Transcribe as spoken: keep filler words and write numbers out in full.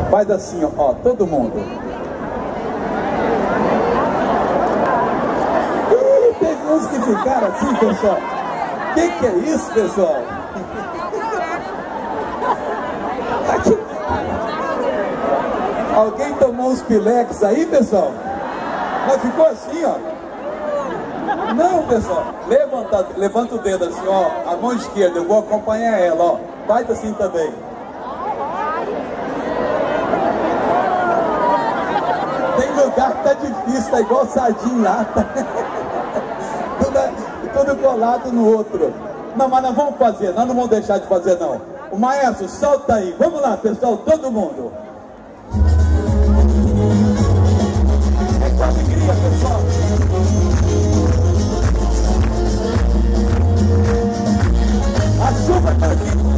Faz assim, ó, todo mundo. Ih, teve uns que ficaram assim, pessoal. O que, que é isso, pessoal? Aqui. Alguém tomou uns pileques aí, pessoal? Mas ficou assim, ó. Não, pessoal. Levanta, levanta o dedo assim, ó. A mão esquerda, eu vou acompanhar ela, ó. Faz assim também. Tem lugar que tá difícil, tá igual sardinha lá. Tá? tudo, tudo colado no outro. Não, mas nós vamos fazer, nós não vamos deixar de fazer, não. O maestro, solta aí. Vamos lá, pessoal, todo mundo. É com alegria, pessoal. A chuva tá aqui.